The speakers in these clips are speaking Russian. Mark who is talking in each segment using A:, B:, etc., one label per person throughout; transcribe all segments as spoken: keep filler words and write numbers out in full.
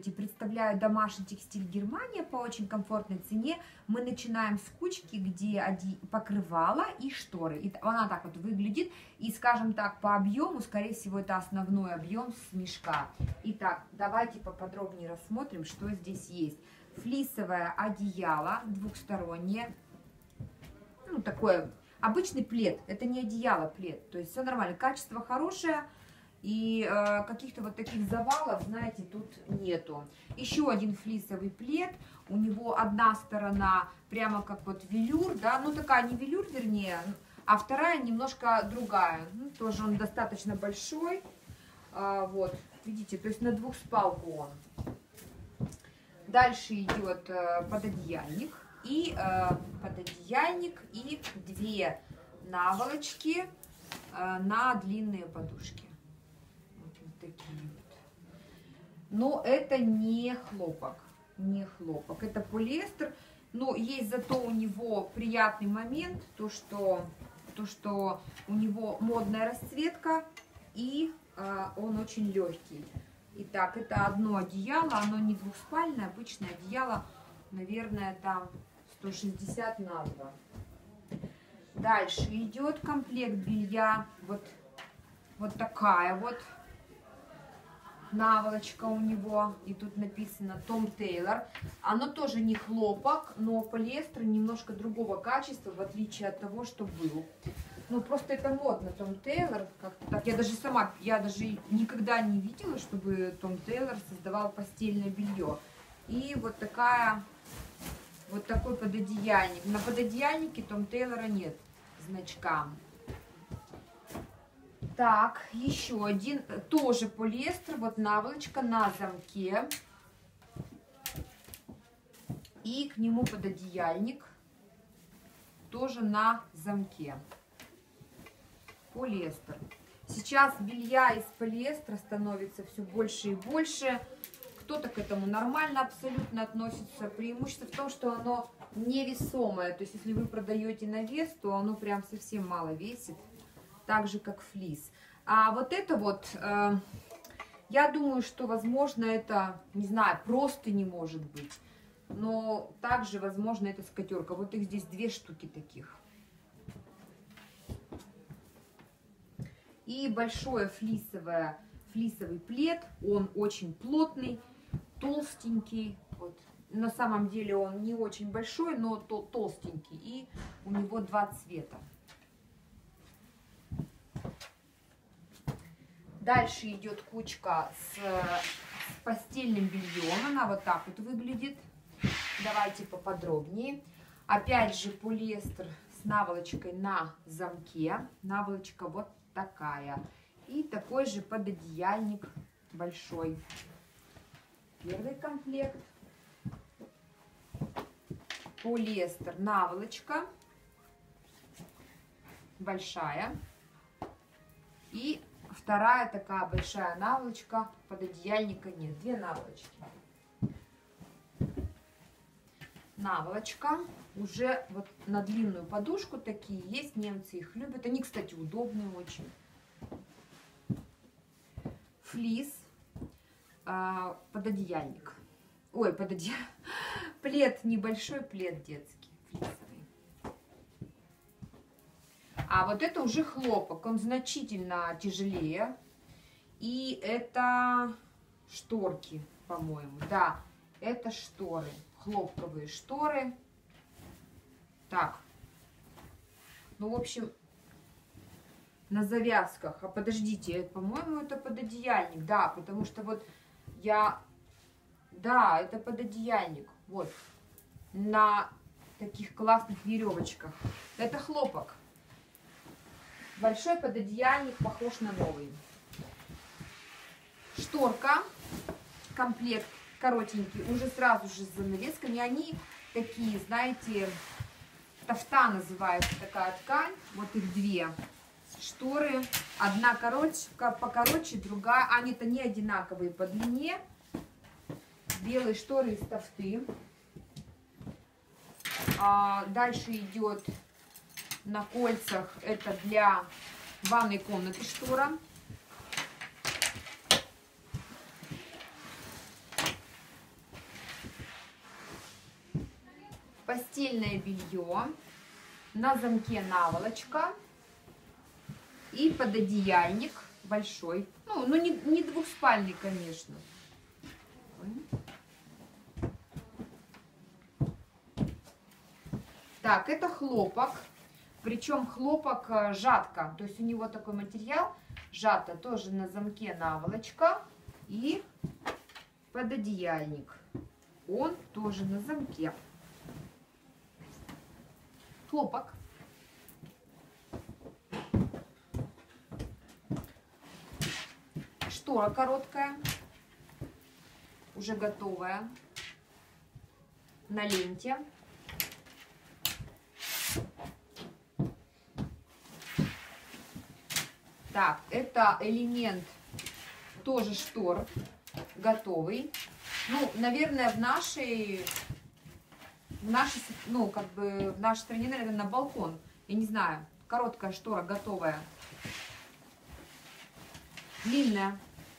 A: Здравствуйте! Представляю домашний текстиль Германия по очень комфортной цене. Мы начинаем с кучки, где покрывало и шторы. И она так вот выглядит. И, скажем так, по объему, скорее всего, это основной объем с мешка. Итак, давайте поподробнее рассмотрим, что здесь есть. Флисовое одеяло двухстороннее. Ну, такое обычный плед. Это не одеяло, плед. То есть все нормально. Качество хорошее. И э, каких-то вот таких завалов, знаете, тут нету. Еще один флисовый плед. У него одна сторона прямо как вот велюр, да, ну такая не велюр, вернее, а вторая немножко другая. Ну, тоже он достаточно большой. А, вот, видите, то есть на двухспалку он. Дальше идет э, пододеяльник. И э, пододеяльник и две наволочки э, на длинные подушки. Такие вот. Но это не хлопок, не хлопок, это полиэстер. Но есть зато у него приятный момент, то что, то, что у него модная расцветка и э, он очень легкий. Итак, это одно одеяло, оно не двухспальное, обычное одеяло, наверное, там сто шестьдесят на два. Дальше идет комплект белья, вот, вот такая вот наволочка у него, и тут написано Том Тейлор. Оно тоже не хлопок, но полиэстер немножко другого качества, в отличие от того, что был. Ну, просто это модно, Том Тейлор. Как-то так. Я даже сама, я даже никогда не видела, чтобы Том Тейлор создавал постельное белье. И вот такая, вот такой пододеяльник. На пододеяльнике Том Тейлора нет значка. Так, еще один, тоже полиэстер, вот наволочка на замке. И к нему пододеяльник, тоже на замке. Полиэстер. Сейчас белья из полиэстера становится все больше и больше. Кто-то к этому нормально абсолютно относится. Преимущество в том, что оно невесомое. То есть, если вы продаете на вес, то оно прям совсем мало весит. Так же, как флис. А вот это вот, э, я думаю, что, возможно, это, не знаю, просто не может быть. Но также, возможно, это скатерка. Вот их здесь две штуки таких. И большое флисовое, флисовый плед. Он очень плотный, толстенький. Вот. На самом деле он не очень большой, но толстенький. И у него два цвета. Дальше идет кучка с, с постельным бельем. Она вот так вот выглядит. Давайте поподробнее. Опять же полиэстер с наволочкой на замке. Наволочка вот такая. И такой же пододеяльник большой. Первый комплект. Полиэстер, наволочка большая. И вторая такая большая наволочка, пододеяльника нет, две наволочки. Наволочка уже вот на длинную подушку такие есть, немцы их любят. Они, кстати, удобные очень. Флис, пододеяльник. Ой, пододеяльник. Плед, небольшой плед детский, флисовый. А вот это уже хлопок, он значительно тяжелее. И это шторки, по-моему. Да, это шторы, хлопковые шторы. Так, ну, в общем, на завязках. А подождите, по-моему, это пододеяльник. Да, потому что вот я... Да, это пододеяльник. Вот, на таких классных веревочках. Это хлопок. Большой пододеяльник, похож на новый. Шторка, комплект коротенький, уже сразу же с занавесками. Они такие, знаете, тафта называется такая ткань. Вот их две шторы. Одна короче, покороче, другая. Они-то не одинаковые по длине. Белые шторы из тафты. А дальше идет на кольцах, это для ванной комнаты штора. постельное белье, на замке наволочка и пододеяльник большой. Ну, ну не, не двухспальный, конечно. Так, это хлопок. Причем хлопок жатка. То есть у него такой материал жато. Тоже на замке наволочка и пододеяльник. Он тоже на замке. Хлопок. Штора короткая, уже готовая, на ленте. Так, это элемент тоже штор, готовый. Ну, наверное, в нашей, в нашей, ну, как бы в нашей стране, наверное, на балкон. Я не знаю, короткая штора готовая. Длинная.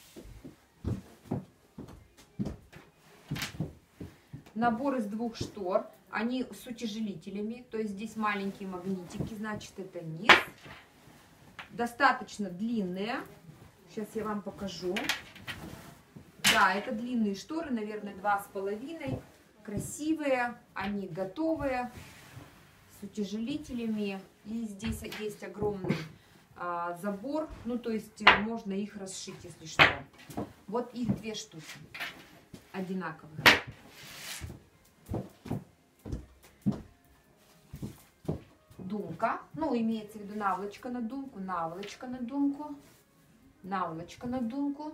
A: Набор из двух штор. Они с утяжелителями. То есть здесь маленькие магнитики. Значит, это низ. Достаточно длинные. Сейчас я вам покажу. Да, это длинные шторы. Наверное, два с половиной. Красивые. Они готовые. С утяжелителями. И здесь есть огромный забор, ну то есть можно их расшить, если что. Вот их две штуки одинаковых. Думка, ну имеется в виду наволочка на думку, наволочка на думку, наволочка на думку.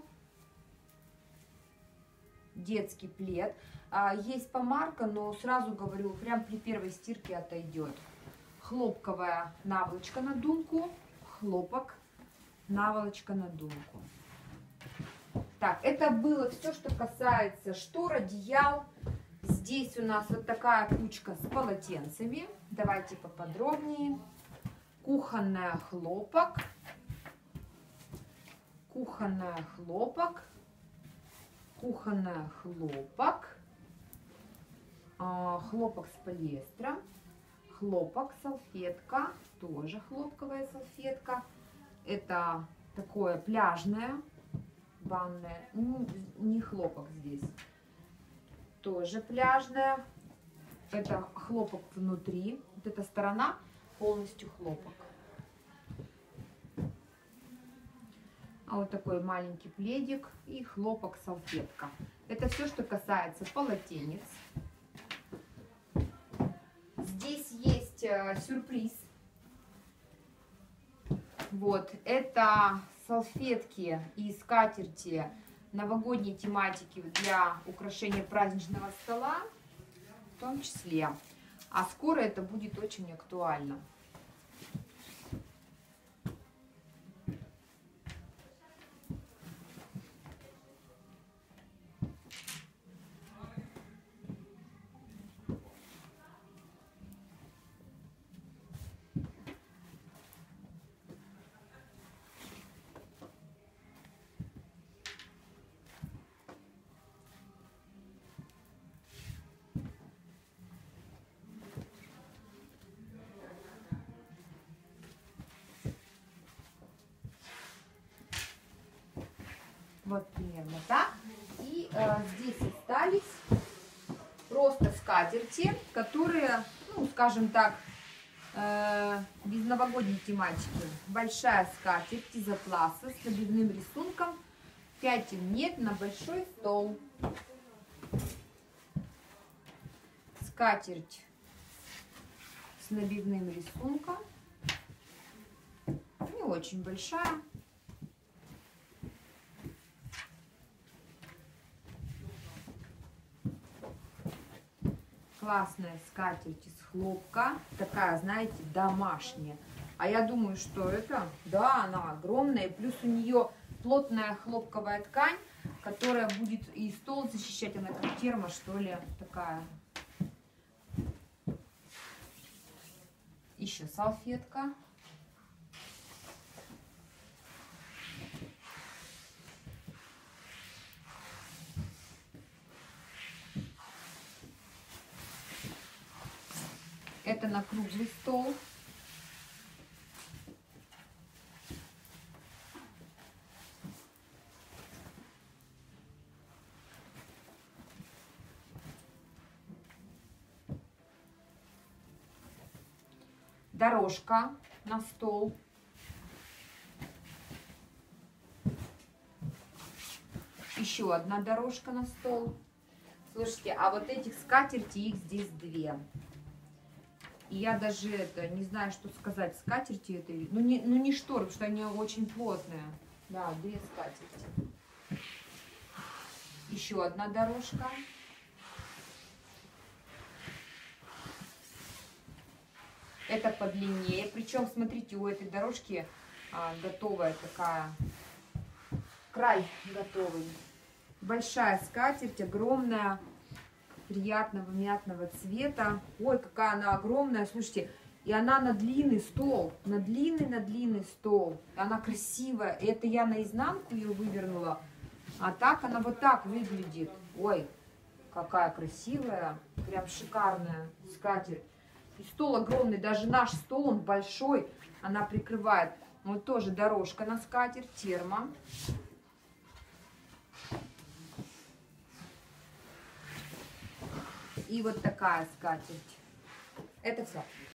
A: Детский плед. Есть помарка, но сразу говорю, прям при первой стирке отойдет. Хлопковая наволочка на думку. Хлопок, наволочка на думку. Так, это было все, что касается штор, одеял. Здесь у нас вот такая кучка с полотенцами. Давайте поподробнее. Кухонная хлопок. Кухонная хлопок. Кухонная хлопок. Хлопок с полиэстера. Хлопок, салфетка, тоже хлопковая салфетка. Это такое пляжное, банное, не хлопок здесь. Тоже пляжное. Это хлопок внутри. Вот эта сторона полностью хлопок. А вот такой маленький пледик и хлопок, салфетка. Это все, что касается полотенец. Здесь есть сюрприз. Вот, это салфетки и скатерти новогодней тематики для украшения праздничного стола, в том числе. А скоро это будет очень актуально. Вот примерно так. И э, здесь остались просто скатерти, которые, ну, скажем так, э, без новогодней тематики. Большая скатерть из атласа с набивным рисунком. Пятен нет, на большой стол. Скатерть с набивным рисунком. Не очень большая. Классная скатерть из хлопка. Такая, знаете, домашняя. А я думаю, что это, да, она огромная. Плюс у нее плотная хлопковая ткань, которая будет и стол защищать. Она как термо, что ли, такая. Еще салфетка. Это на круглый стол. Дорожка на стол. Еще одна дорожка на стол. Слушайте, а вот этих скатертей, их здесь две. И я даже это не знаю, что сказать. Скатерти это, ну не, ну не шторы, потому что они очень плотные. Да, две скатерти. Еще одна дорожка. Это подлиннее. Причем, смотрите, у этой дорожки а, готовая такая, край готовый. Большая скатерть, огромная, приятного мятного цвета. Ой, какая она огромная, слушайте. И она на длинный стол, на длинный, на длинный стол. Она красивая. Это я наизнанку ее вывернула. А так она вот так выглядит. Ой, какая красивая, прям шикарная скатерть. И стол огромный, даже наш стол, он большой, она прикрывает. Вот тоже дорожка на скатерть, термо. И вот такая скатерть. Это все.